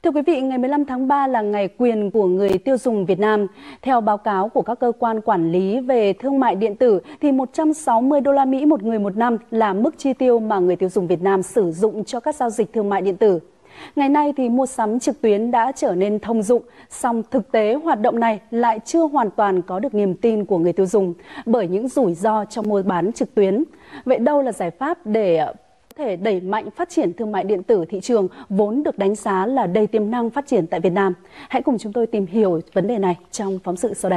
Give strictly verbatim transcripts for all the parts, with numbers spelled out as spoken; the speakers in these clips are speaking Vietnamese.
Thưa quý vị, ngày mười lăm tháng ba là ngày quyền của người tiêu dùng Việt Nam. Theo báo cáo của các cơ quan quản lý về thương mại điện tử, thì một trăm sáu mươi đô la Mỹ một người một năm là mức chi tiêu mà người tiêu dùng Việt Nam sử dụng cho các giao dịch thương mại điện tử. Ngày nay thì mua sắm trực tuyến đã trở nên thông dụng, song thực tế hoạt động này lại chưa hoàn toàn có được niềm tin của người tiêu dùng bởi những rủi ro trong mua bán trực tuyến. Vậy đâu là giải pháp để có thể đẩy mạnh phát triển thương mại điện tử thị trường vốn được đánh giá là đầy tiềm năng phát triển tại Việt Nam? Hãy cùng chúng tôi tìm hiểu vấn đề này trong phóng sự sau đây.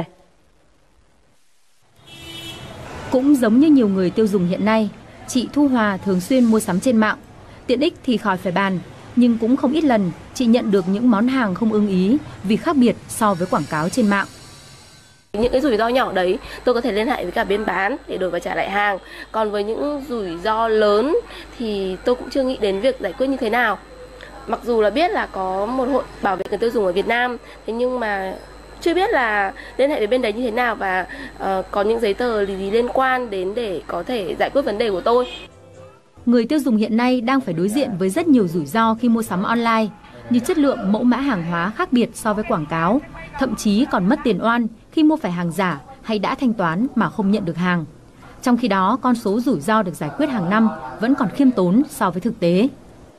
Cũng giống như nhiều người tiêu dùng hiện nay, chị Thu Hòa thường xuyên mua sắm trên mạng. Tiện ích thì khỏi phải bàn, nhưng cũng không ít lần chị nhận được những món hàng không ưng ý vì khác biệt so với quảng cáo trên mạng. Những cái rủi ro nhỏ đấy tôi có thể liên hệ với cả bên bán để đổi và trả lại hàng. Còn với những rủi ro lớn thì tôi cũng chưa nghĩ đến việc giải quyết như thế nào. Mặc dù là biết là có một hội bảo vệ người tiêu dùng ở Việt Nam, thế nhưng mà chưa biết là liên hệ với bên đấy như thế nào và uh, có những giấy tờ gì liên quan đến để có thể giải quyết vấn đề của tôi. Người tiêu dùng hiện nay đang phải đối diện với rất nhiều rủi ro khi mua sắm online, như chất lượng mẫu mã hàng hóa khác biệt so với quảng cáo, thậm chí còn mất tiền oan khi mua phải hàng giả hay đã thanh toán mà không nhận được hàng. Trong khi đó, con số rủi ro được giải quyết hàng năm vẫn còn khiêm tốn so với thực tế.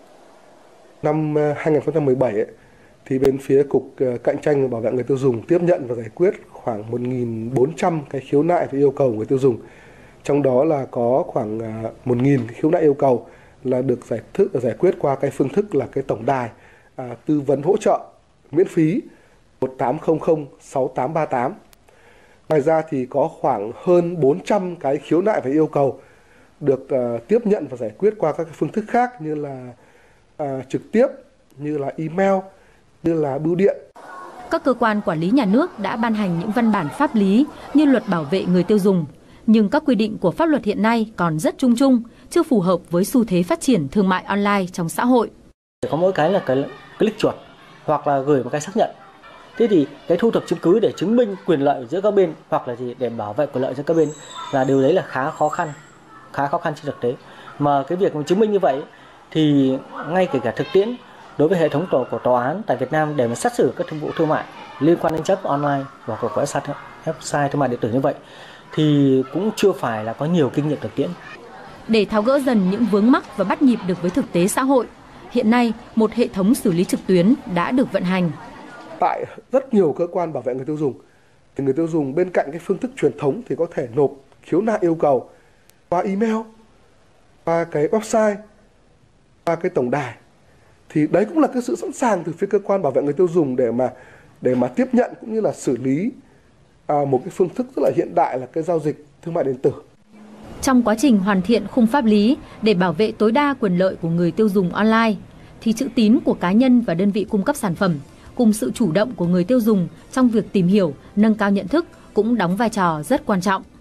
Năm hai nghìn không trăm mười bảy ấy, thì bên phía Cục Cạnh tranh và Bảo vệ người tiêu dùng tiếp nhận và giải quyết khoảng một nghìn bốn trăm cái khiếu nại về yêu cầu của người tiêu dùng. Trong đó là có khoảng một nghìn khiếu nại yêu cầu là được giải thức giải quyết qua cái phương thức là cái tổng đài à, tư vấn hỗ trợ miễn phí một tám không không sáu tám ba tám. Ngoài ra thì có khoảng hơn bốn trăm cái khiếu nại về yêu cầu được uh, tiếp nhận và giải quyết qua các phương thức khác như là uh, trực tiếp, như là email, như là bưu điện. Các cơ quan quản lý nhà nước đã ban hành những văn bản pháp lý như luật bảo vệ người tiêu dùng. Nhưng các quy định của pháp luật hiện nay còn rất chung chung, chưa phù hợp với xu thế phát triển thương mại online trong xã hội. Có mỗi cái là cái click chuột hoặc là gửi một cái xác nhận. Thế thì cái thu thập chứng cứ để chứng minh quyền lợi giữa các bên hoặc là gì để bảo vệ quyền lợi giữa các bên là điều đấy là khá khó khăn, khá khó khăn trên thực tế. Mà cái việc chứng minh như vậy thì ngay kể cả thực tiễn đối với hệ thống tổ của tòa án tại Việt Nam để mà xét xử các thương vụ thương mại liên quan đến chấp online hoặc của website, website thương mại điện tử như vậy thì cũng chưa phải là có nhiều kinh nghiệm thực tiễn. Để tháo gỡ dần những vướng mắc và bắt nhịp được với thực tế xã hội, hiện nay một hệ thống xử lý trực tuyến đã được vận hành. Tại rất nhiều cơ quan bảo vệ người tiêu dùng, thì người tiêu dùng bên cạnh cái phương thức truyền thống thì có thể nộp khiếu nại yêu cầu qua email, qua cái website, qua cái tổng đài. Thì đấy cũng là cái sự sẵn sàng từ phía cơ quan bảo vệ người tiêu dùng để mà để mà tiếp nhận cũng như là xử lý à, một cái phương thức rất là hiện đại là cái giao dịch thương mại điện tử. Trong quá trình hoàn thiện khung pháp lý để bảo vệ tối đa quyền lợi của người tiêu dùng online, thì chữ tín của cá nhân và đơn vị cung cấp sản phẩm cùng sự chủ động của người tiêu dùng trong việc tìm hiểu, nâng cao nhận thức cũng đóng vai trò rất quan trọng.